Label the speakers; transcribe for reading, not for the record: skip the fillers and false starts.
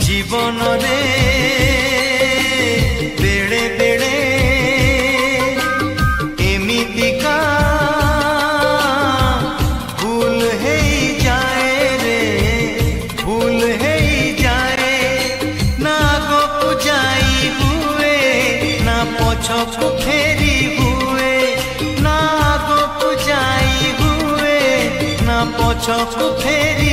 Speaker 1: जीवन रे बेड़े बेड़े एमितिका भूल है जाए रे, भूल है जाए। ना आगो जाई हुए ना पछकु फेरी हुए, ना आगो जाई हुए ना पछकु फेरी